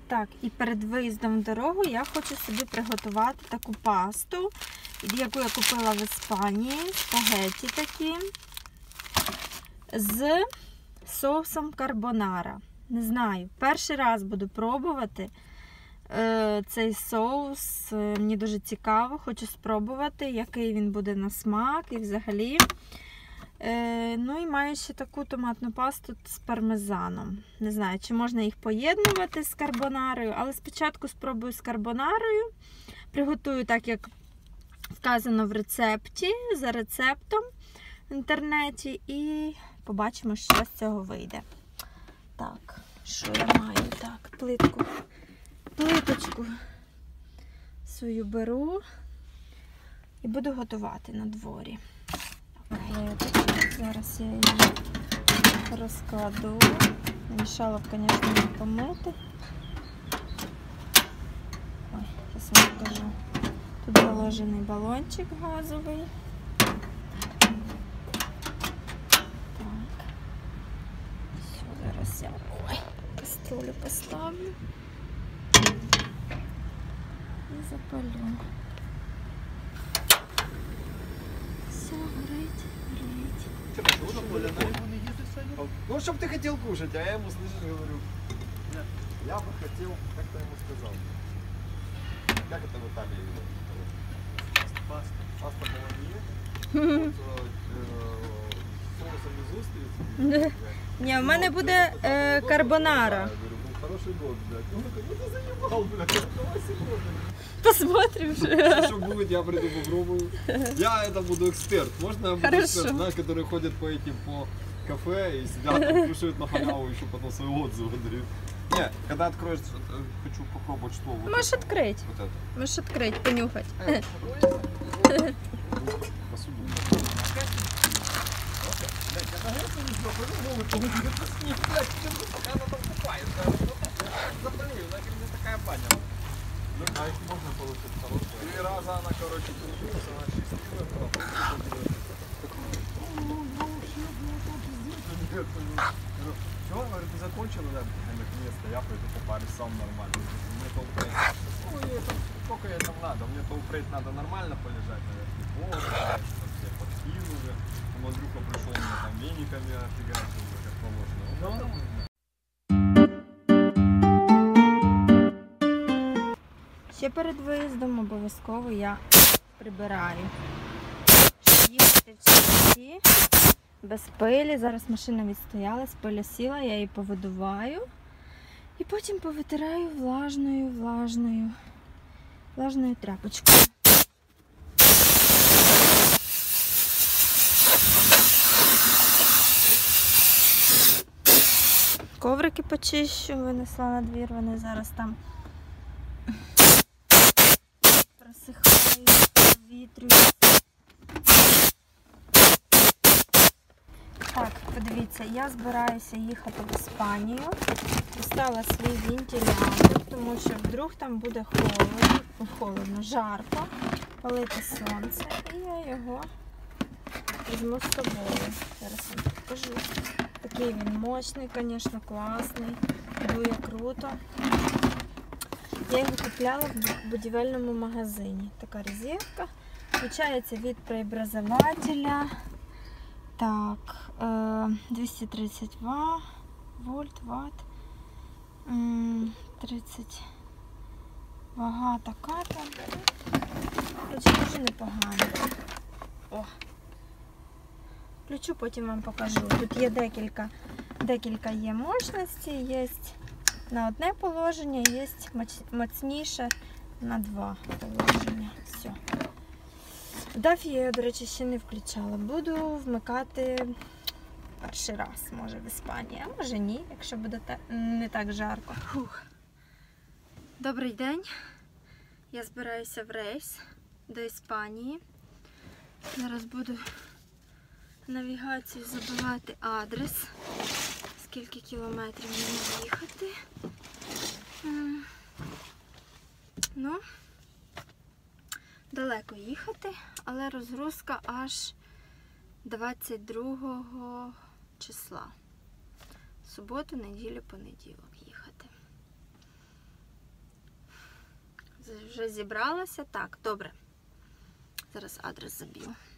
Так, і перед виїздом в дорогу я хочу собі приготувати таку пасту, яку я купила в Іспанії, спагетті такі, з соусом карбонара. Не знаю, перший раз буду пробувати цей соус, мені дуже цікаво, хочу спробувати, який він буде на смак і взагалі. Ну і маю ще таку томатну пасту з пармезаном. Не знаю, чи можна їх поєднувати з карбонарою, але спочатку спробую з карбонарою. Приготую так, як вказано в рецепті, за рецептом в інтернеті, і побачимо, що з цього вийде. Так, що я маю? Так, плиточку свою беру і буду готувати на дворі. Зараз я її розкладу. Мішало б, звісно, не помити. Ой, зараз я покажу. Тут заложений балончик газовий. Так. Все, зараз я каструлю поставлю і запалю. Все, горить. Ну, чтобы ты хотел кушать, а я ему, слышишь, говорю, я бы хотел, как ты ему сказал, как это в Италии? Паста болонье, соусом из устриц. Ні, в мене буде карбонара. Хороший год, блядь. Он такой, ну ты заебал, блядь, давай сегодня. Посмотрим вже. Что будет, я приду попробую. Я это буду эксперт. Можно я буду эксперт, знаешь, которые ходят по этим, по кафе и сидят, кушают на халяву, еще потом свои отзывы дают. Не, когда откроешь, хочу попробовать, что вот. Можешь открыть. Вот это. Можешь открыть, понюхать. Посуду. А их можно получить хорошую? 3 раза она, короче, крутилась, она счастливая была. Чего? Говорит, ты закончила, да? Наконец-то я пойду попарюсь сам нормально. Мне толпрейт. Ой, сколько ей там надо? Мне толпрейт надо нормально полежать, наверное. Вот, там все подкинули. Андрюха пришел, мне там вениками офигачил, как положено. Ще перед виїздом обов'язково я прибираю. Щоб їхати в чисті, без пилі. Зараз машина відстоялась, пиля сіла, я її повидуваю. І потім повитираю влажною тряпочкою. Коврики почищу, винесла на двір, вони зараз там просихають, провітрюють. Так, подивіться, я збираюся їхати в Іспанію. Достала свій вентилятор, тому що вдруг там буде холодно, жарко, палити сонце. І я його візьму з собою. Зараз вам покажу. Такий він мощний, звісно, класний, дує круто. Я його купляла в будівельному магазині. Така розетка. Включається від преобразователя. Так, 230 вольт, ватт. 30 вага така там. Дуже непогано. О! Включу, потім вам покажу. Тут є декілька є мощностей, є на одне положення, є міцніше на 2 положення. Все. DAF я, до речі, ще не включала. Буду вмикати перший раз, може, в Іспанії, а може ні, якщо буде не так жарко. Фух. Добрий день. Я збираюся в рейс до Іспанії. Зараз буду навігацію забивати адрес, скільки кілометрів мені їхати. Ну, далеко їхати, але розгрузка аж 22 числа. Суботу, неділю, понеділок їхати. вже зібралася. Так, добре. Зараз адрес заб'ю.